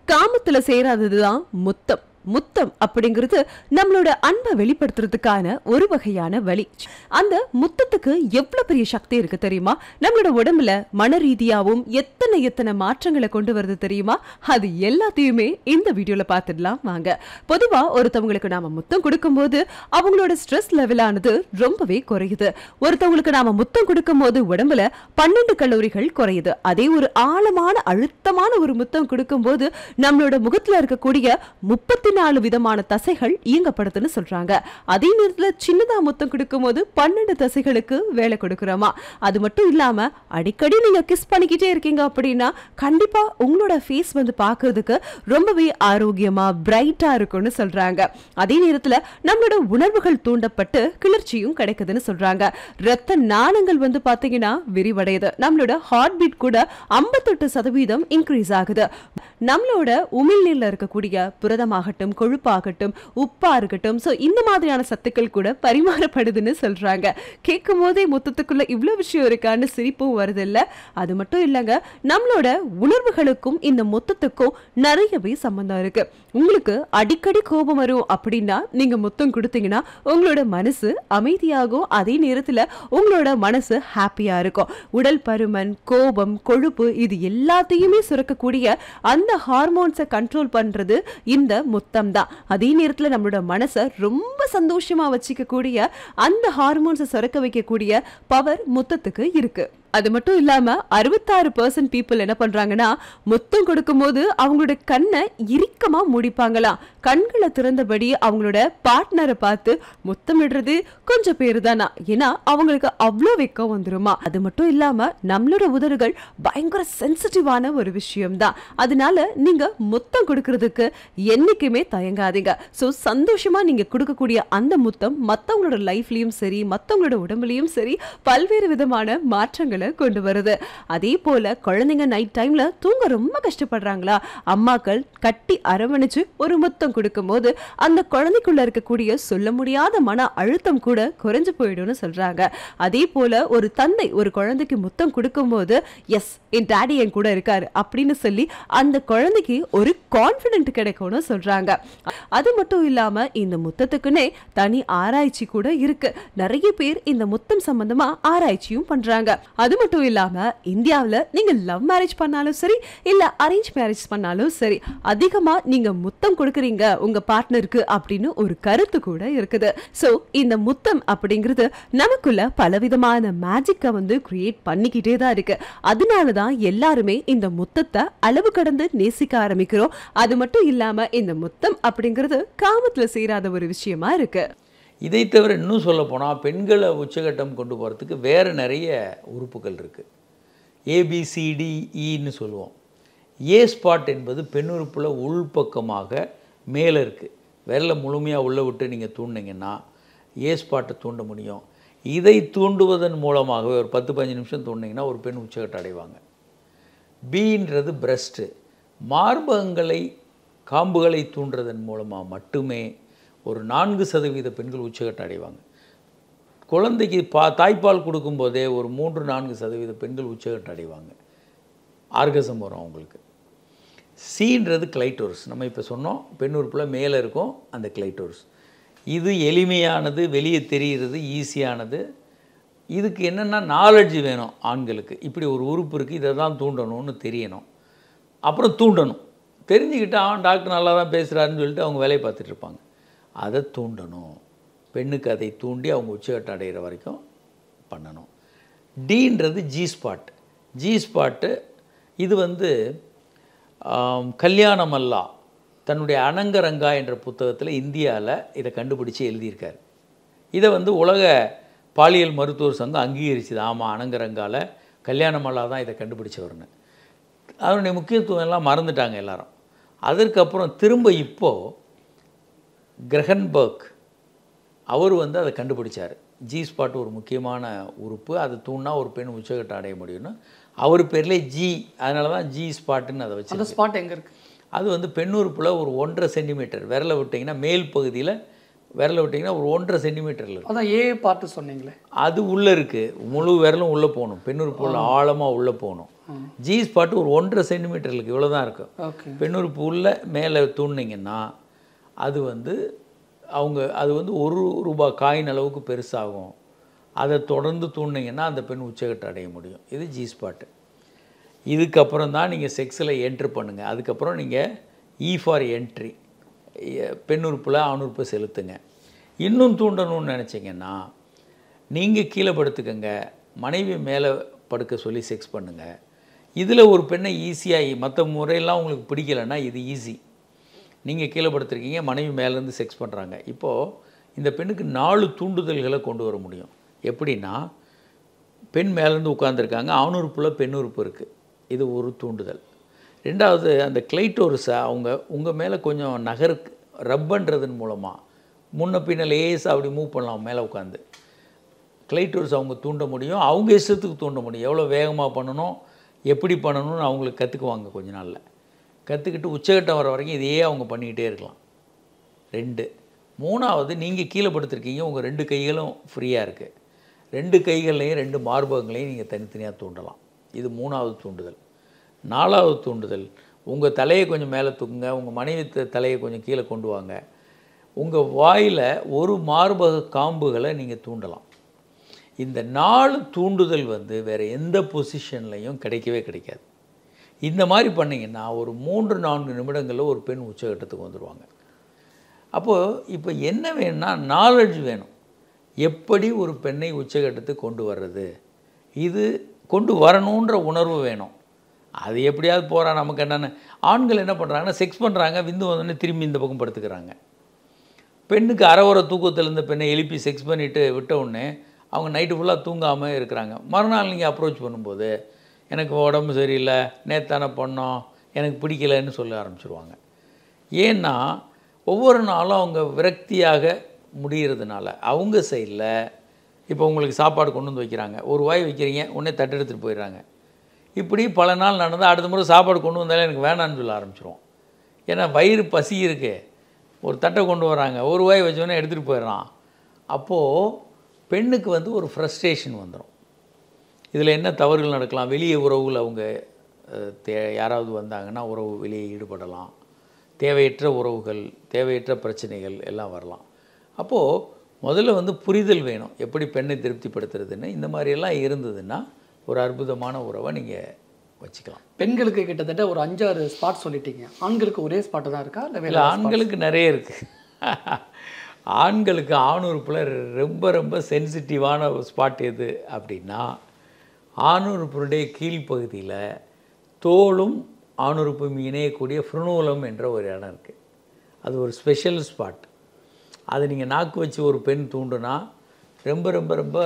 காமத்துல சேராததுதான் முத்தம். முத்தம் அப்படிங்கிறது நம்மளோட அன்பை வெளிப்படுத்துறதுக்கான ஒரு வகையான வழி. அந்த முத்தத்துக்கு எவ்வளவு பெரிய சக்தி இருக்கு தெரியுமா? நம்மளோட உடம்புல மன ரீதியாவும் எத்தனை மாற்றங்களை கொண்டு வருது தெரியுமா? அது எல்லாத்தையுமே இந்த வீடியோல பார்த்துடலாம் வாங்க. பொதுவா ஒருத்தவங்களுக்கு நாம முத்தம் கொடுக்கும்போது அவங்களோட ஸ்ட்ரெஸ் லெவலானது ரொம்பவே குறையுது. ஒருத்தவங்களுக்கு நாம முத்தம் கொடுக்கும் போது உடம்புல 12 கலோரிகள் குறையுது. அதே ஒரு ஆழமான அழுத்தமான ஒரு முத்தம் கொடுக்கும் போது நம்மளோட முகத்துல இருக்கக்கூடிய 34 விதமான தசைகள் இயங்கப்படுதுன்னு சொல்றாங்க. அதே நேரத்துல சின்னதா முத்தம் கொடுக்கும் போது 12 தசைகளுக்கு வேலை கொடுக்கிறோமா. அது மட்டும் இல்லாம அடிக்கடி நீங்க கிஸ் பண்ணிக்கிட்டே இருக்கீங்க அப்படின்னா கண்டிப்பா உங்களோட ஃபேஸ் வந்து பாக்குறதுக்கு ரொம்பவே ஆரோக்கியமா பிரைட்டா இருக்கும்னு சொல்றாங்க. அதே நேரத்துல நம்மளோட உணர்வுகள் தூண்டப்பட்டு கிளர்ச்சியும் கிடைக்குதுன்னு சொல்றாங்க. ரத்த நாளங்கள் வந்து பாத்தீங்கன்னா விரிவடையுது. நம்மளோட ஹார்ட் பீட் கூட 58% இன்க்ரீஸ் ஆகுது. நம்மளோட உமிழ்நீர்ல இருக்கக்கூடிய புரதமாகட்டும், கொழுப்பாகட்டும், உப்பா இருக்கட்டும், சோ இந்த மாதிரியான சத்துக்கள் கூட பரிமாறப்படுதுன்னு சொல்றாங்க. கேட்கும் போதே முத்தத்துக்குள்ள இவ்வளவு விஷயம் இருக்கான்னு சிரிப்பும் வருது இல்ல? அது மட்டும் இல்லங்க, நம்மளோட உணர்வுகளுக்கும் இந்த முத்தத்துக்கும் நிறையவே சம்பந்தம் இருக்கு. உங்களுக்கு அடிக்கடி கோபம் வரும் அப்படின்னா நீங்க முத்தம் கொடுத்தீங்கன்னா உங்களோட மனசு அமைதியாகும். அதே நேரத்துல உங்களோட மனசு ஹாப்பியா இருக்கும். உடல் பருமன், கோபம், கொழுப்பு இது எல்லாத்தையுமே சுரக்கக்கூடிய அந்த ஹார்மோன்ஸை கண்ட்ரோல் பண்றது இந்த முத்தம் தான். அதே நேரத்துல நம்மளோட மனசை ரொம்ப சந்தோஷமா வச்சுக்க கூடிய அந்த ஹார்மோன்ஸை சுரக்க வைக்கக்கூடிய பவர் முத்தத்துக்கு இருக்கு. அது மட்டும் இல்லாம 66% பீப்புள் என்ன பண்றாங்கன்னா முத்தம் கொடுக்கும் போது அவங்களோட கண்ணை இறுக்கமா மூடிப்பாங்களாம். கண்களை திறந்தபடி அவங்களோட பார்ட்னரை பார்த்து முத்தமிடுறது கொஞ்சம் பேரு தானா, ஏன்னா அவங்களுக்கு அவ்வளோ வெக்கம் வந்துருமா. அது மட்டும் இல்லாம நம்மளோட உதடுகள் பயங்கர சென்சிட்டிவான ஒரு விஷயம் தான். அதனால நீங்க முத்தம் கொடுக்கறதுக்கு என்னைக்குமே தயங்காதீங்க. சோ சந்தோஷமா நீங்க கொடுக்கக்கூடிய அந்த முத்தம் மத்தவங்களோட லைஃப்லயும் சரி, மத்தவங்களோட உடம்புலயும் சரி பல்வேறு விதமான மாற்றங்களை கொண்டு வருது. அதே போல குழந்தைங்க நைட் டைம்ல தூங்க ரொம்ப கஷ்டப்படுறாங்களா, அம்மாக்கள் கட்டி அரவணைச்சு ஒரு முத்தம் கொடுக்கும் போது அந்த குழந்தைக்குள்ள இருக்கக்கூடிய சொல்ல முடியாத மன அழுத்தம் கூட குறைஞ்சு போயிடும்னு சொல்றாங்க. அதே போல ஒரு தந்தை ஒரு குழந்தைக்கு முத்தம் கொடுக்கும் போது எஸ் என் டாடி என் கூட இருக்காரு அப்படின்னு சொல்லி அந்த குழந்தைக்கு ஒரு கான்பிடென்ட் கிடைக்கும்னு சொல்றாங்க. அது மட்டும் இல்லாம இந்த முத்தத்துக்குன்னே தனி ஆராய்ச்சி கூட இருக்கு. நிறைய பேர் இந்த முத்தம் சம்பந்தமா ஆராய்ச்சியும் பண்றாங்க. அது மட்டும் இல்லாம இந்தியாவில் நீங்க லவ் மேரேஜ் பண்ணாலும் சரி, இல்ல அரேஞ்ச் மேரேஜ் பண்ணாலும் சரி, அதிகமா நீங்க முத்தம் கொடுக்கறீங்க உங்க பார்ட்னருக்கு அப்படின்னு ஒரு கருத்து கூட இருக்குது. சோ இந்த முத்தம் அப்படிங்கிறது நமக்குள்ள பலவிதமான மேஜிக்கை வந்து கிரியேட் பண்ணிக்கிட்டே தான் இருக்கு. அதனாலதான் எல்லாருமே இந்த முத்தத்தை அளவு கடந்து நேசிக்க ஆரம்பிக்கிறோம். அது மட்டும் இல்லாம இந்த முத்தம் அப்படிங்கிறது காமத்துல சேராத ஒரு விஷயமா இருக்கு. இதை தவிர இன்னும் சொல்ல போனால் பெண்களை உச்சகட்டம் கொண்டு போகிறதுக்கு வேறு நிறைய உறுப்புகள் இருக்குது. ABCDEன்னு சொல்லுவோம். ஏ ஸ்பாட் என்பது பெண் உறுப்பில் உள்பக்கமாக மேலே இருக்குது. விரலை முழுமையாக உள்ளே விட்டு நீங்கள் தூண்டிங்கன்னா ஏ ஸ்பாட்டை தூண்ட முடியும். இதை தூண்டுவதன் மூலமாகவே ஒரு 10-15 நிமிஷம் தூண்டிங்கன்னா ஒரு பெண் உச்சகட்டம் அடைவாங்க. பின்றது பிரஸ்ட்டு, மார்பகங்களை காம்புகளை தூண்டுறதன் மூலமாக மட்டுமே ஒரு 4% பெண்கள் உச்சகட்டம் அடைவாங்க. குழந்தைக்கு தாய்ப்பால் கொடுக்கும்போதே ஒரு 3-4% பெண்கள் உச்சகட்டம் அடைவாங்க. ஆர்கசம் வரும் அவங்களுக்கு. சீன்றது கிளைட்டோரஸ். நம்ம இப்போ சொன்னோம் பெண் உறுப்பில் மேலே இருக்கும் அந்த கிளைட்டோரஸ். இது எளிமையானது, வெளியே தெரிகிறது, ஈஸியானது. இதுக்கு என்னென்னா நாலெட்ஜ் வேணும் ஆண்களுக்கு. இப்படி ஒரு உறுப்பு இருக்குது, இதை தான் தூண்டணும்னு தெரியணும். அப்புறம் தூண்டணும். தெரிஞ்சுக்கிட்டால் டாக்டர் நல்லா தான் பேசுகிறாருன்னு சொல்லிட்டு அவங்க வேலையை பார்த்துட்டு இருப்பாங்க. அதை தூண்டணும். பெண்ணுக்கு அதை தூண்டி அவங்க உச்சகட்டம் அடைகிற வரைக்கும் பண்ணணும். டீன்றது ஜி ஸ்பாட். ஜி ஸ்பாட்டு இது வந்து கல்யாணமல்லா தன்னுடைய அனங்கரங்கா என்ற புத்தகத்தில் இந்தியாவில் இதை கண்டுபிடிச்சி எழுதியிருக்கார். இதை வந்து உலக பாலியல் மருத்துவர் சங்கம் அங்கீகரிச்சுது. ஆமாம், அனங்கரங்காவில் கல்யாணமல்லா தான் இதை கண்டுபிடிச்சவர்னு. அதனுடைய முக்கியத்துவம் எல்லாம் மறந்துட்டாங்க எல்லாரும். அதற்கப்புறம் திரும்ப இப்போது கிரஹன்பர்க் அவர் வந்து அதை கண்டுபிடிச்சார். ஜி ஸ்பாட் ஒரு முக்கியமான உறுப்பு, அது தூண்டினா ஒரு பெண் உச்சகட்டம் அடைய முடியும்னு அவர் பேர்லேயே ஜி, அதனால தான் ஜி ஸ்பாட்டுன்னு அதை வச்சு. அந்த ஸ்பாட் எங்கே இருக்குது? அது வந்து பெண் உறுப்பில் ஒரு 1.5 சென்டிமீட்டர் விரலை விட்டிங்கன்னா மேல் பகுதியில் விரல விட்டிங்கன்னா ஒரு 1.5 சென்டிமீட்டரில் இருக்கும். அதான் ஏ பார்ட்டு சொன்னீங்களே, அது உள்ளே இருக்குது. முழு விரலும் உள்ளே போகணும், பெண்ணுறுப்பு உள்ள ஆழமாக உள்ளே போகணும். ஜி ஸ்பாட்டு ஒரு 1.5 சென்டிமீட்டர் இருக்குது, இவ்வளோ தான் இருக்கும். ஓகே. பெண்ணுறுப்பு உள்ள மேலே தூண்டிங்கன்னா அது அது ₹1 காயின் அளவுக்கு பெருசாகும். அதை தொடர்ந்து தூண்டிங்கன்னா அந்த பெண் உச்சகட்ட அடைய முடியும். இது ஜி ஸ்பாட்டு. இதுக்கப்புறம் தான் நீங்கள் செக்ஸில் என்ட்ரு பண்ணுங்கள். அதுக்கப்புறம் நீங்கள் இ ஃபார் என்ட்ரி, பெண்ணுறுப்பில் ஆணுறுப்பை செலுத்துங்க. இன்னும் தூண்டணும்னு நினச்சிங்கன்னா நீங்கள் கீழே படுத்துக்கங்க, மனைவி மேலே படுக்க சொல்லி செக்ஸ் பண்ணுங்கள். இதில் ஒரு பெண்ணை ஈஸியாக, மற்ற முறையெல்லாம் உங்களுக்கு பிடிக்கலைன்னா இது ஈஸி. நீங்கள் கீழே படுத்துருக்கீங்க, மனைவி மேலேருந்து செக்ஸ் பண்ணுறாங்க. இப்போது இந்த பெண்ணுக்கு 4 தூண்டுதல்களை கொண்டு வர முடியும். எப்படின்னா, பெண் மேலேருந்து உட்காந்துருக்காங்க, ஆணுறுப்பில் பெண்ணுறுப்பு இருக்குது, இது ஒரு தூண்டுதல். ரெண்டாவது, அந்த கிளைட்டோரிஸை உங்கள் மேலே கொஞ்சம் ரப் பண்ணுறதன் மூலமாக முன்ன பின்ன லேசாக அப்படி மூவ் பண்ணலாம். மேலே உட்காந்து கிளைட்டோரிஸ் அவங்க தூண்ட முடியும். அவங்க இஷ்டத்துக்கு தூண்ட முடியும். எவ்வளோ வேகமாக பண்ணணும், எப்படி பண்ணணும்னு அவங்களுக்கு கற்றுக்குவாங்க. கொஞ்ச நாளில் கற்றுக்கிட்டு உச்சகட்டம் வர வரைக்கும் இதையே அவங்க பண்ணிக்கிட்டே இருக்கலாம். 2. 3வது, நீங்கள் கீழே படுத்துருக்கீங்க, உங்கள் 2 கைகளும் ஃப்ரீயாக இருக்குது. 2 கைகள்லையும் 2 மார்பகங்களையும் நீங்கள் தனித்தனியாக தூண்டலாம். இது 3வது தூண்டுதல். 4வது தூண்டுதல், உங்கள் தலையை கொஞ்சம் மேலே தூக்குங்க, உங்கள் மனைவி தலையை கொஞ்சம் கீழே கொண்டு வாங்க. உங்கள் வாயில் ஒரு மார்பக காம்புகளை நீங்கள் தூண்டலாம். இந்த 4 தூண்டுதல் வேறு எந்த பொசிஷன்லையும் கிடைக்கவே கிடைக்காது. இந்த மாதிரி பண்ணிங்கன்னா ஒரு 3-4 நிமிடங்களில் ஒரு பெண் உச்சகட்டத்துக்கு வந்துடுவாங்க. அப்போது இப்போ என்ன வேணும்னா நாலெட்ஜ் வேணும். எப்படி ஒரு பெண்ணை உச்சகட்டத்துக்கு கொண்டு வர்றது, இது கொண்டு வரணுன்ற உணர்வு வேணும். அது எப்படியாவது போகிறா, நமக்கு என்னென்ன. ஆண்கள் என்ன பண்ணுறாங்கன்னா, செக்ஸ் பண்ணுறாங்க, விந்து வந்தோடனே திரும்பி இந்த பக்கம் படுத்துக்கிறாங்க. பெண்ணுக்கு அரை தூக்கத்தில் இருந்த பெண்ணை எழுப்பி செக்ஸ் பண்ணிவிட்டு விட்ட உடனே அவங்க நைட்டு ஃபுல்லாக தூங்காமல் இருக்கிறாங்க. மறுநாள் நீங்கள் அப்ரோச் பண்ணும்போது, எனக்கு உடம்பு சரியில்லை, நேத்தான பண்ணோம், எனக்கு பிடிக்கலைன்னு சொல்ல ஆரம்பிச்சிருவாங்க. ஏன்னா ஒவ்வொரு நாளும் அவங்க விரக்தியாக முடிகிறதுனால அவங்க சைடில். இப்போ உங்களுக்கு சாப்பாடு கொண்டு வந்து வைக்கிறாங்க, ஒரு வாய் வைக்கிறீங்க, உடனே தட்டு எடுத்துகிட்டு போயிடுறாங்க. இப்படி பல நாள் நடந்தால் அடுத்த முறை சாப்பாடு கொண்டு வந்தாலே எனக்கு வேணான்னு சொல்ல ஆரம்பிச்சிருவோம். ஏன்னா வயிறு பசி இருக்குது. ஒரு தட்டை கொண்டு வராங்க, ஒரு வாய் வச்சோன்னே எடுத்துகிட்டு போயிடுறான். அப்போது பெண்ணுக்கு ஒரு ஃப்ரஸ்ட்ரேஷன் வந்துடும். இதில் என்ன தவறுகள் நடக்கலாம், வெளியே உறவுகள் அவங்க யாராவது வந்தாங்கன்னா உறவு வெளியே ஈடுபடலாம், தேவையற்ற உறவுகள், தேவையற்ற பிரச்சனைகள் எல்லாம் வரலாம். அப்போது முதல்ல புரிதல் வேணும், எப்படி பெண்ணை திருப்திப்படுத்துறதுன்னு. இந்த மாதிரியெல்லாம் இருந்ததுன்னா ஒரு அற்புதமான உறவை நீங்கள் வச்சுக்கலாம். பெண்களுக்கு கிட்டத்தட்ட ஒரு 5-6 ஸ்பாட் சொல்லிட்டீங்க. ஆண்களுக்கு ஒரே ஸ்பாட்டு தான் இருக்கா, இல்லை ஆண்களுக்கு நிறைய இருக்குது. ஆண்களுக்கு ஆணுறுப்பில் ரொம்ப ரொம்ப சென்சிட்டிவான ஸ்பாட் எது அப்படின்னா, ஆணுறுப்பினுடைய கீழ்ப்பகுதியில் தோலும் ஆணுறுப்பும் இணையக்கூடிய ஃப்ருனூலம் என்ற ஒரு இடம் இருக்குது. அது ஒரு ஸ்பெஷல் ஸ்பாட். அது நீங்கள் நாக்கு வச்சு ஒரு பெண் தூண்டுனா ரொம்ப ரொம்ப ரொம்ப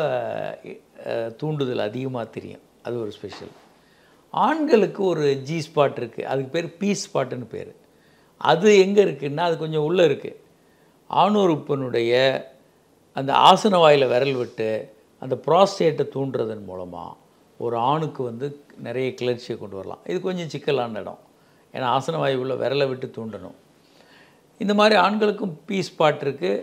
தூண்டுதல் அதிகமாக தெரியும். அது ஒரு ஸ்பெஷல். ஆண்களுக்கு ஒரு ஜி ஸ்பாட் இருக்குது, அதுக்கு பேர் பி ஸ்பாட்டுன்னு பேர். அது எங்கே இருக்குதுன்னா, அது கொஞ்சம் உள்ளே இருக்குது. ஆணுறுப்பினுடைய அந்த ஆசன வாயில் விரல் விட்டு அந்த ப்ராஸ்டேட்டை தூண்டுறதன் மூலமாக ஒரு ஆணுக்கு நிறைய கிளர்ச்சியை கொண்டு வரலாம். இது கொஞ்சம் சிக்கலான இடம், ஏன்னா ஆசன வாயு உள்ள விரலை விட்டு தூண்டணும். இந்த மாதிரி ஆண்களுக்கும் பி ஸ்பாட் இருக்குது,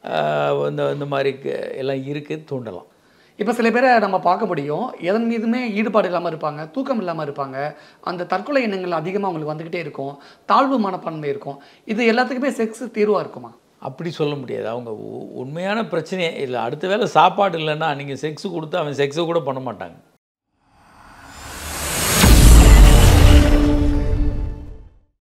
இந்த மாதிரி எல்லாம் இருக்குது, தூண்டலாம். இப்போ சில பேரை நம்ம பார்க்க முடியும், எதன் மீதுமே ஈடுபாடு இல்லாமல் இருப்பாங்க, தூக்கம் இல்லாமல் இருப்பாங்க, அந்த தற்கொலை எண்ணங்கள் அதிகமாக அவங்களுக்கு வந்துக்கிட்டே இருக்கும், தாழ்வு மனப்பான்மை இருக்கும். இது எல்லாத்துக்குமே செக்ஸ் தீர்வாக இருக்குமா? அப்படி சொல்ல முடியாது. அவங்க உண்மையான பிரச்சனையே இல்லை. அடுத்த வேளை சாப்பாடு இல்லைன்னா நீங்கள் செக்ஸு கொடுத்து அவன் செக்ஸை கூட பண்ண மாட்டாங்க.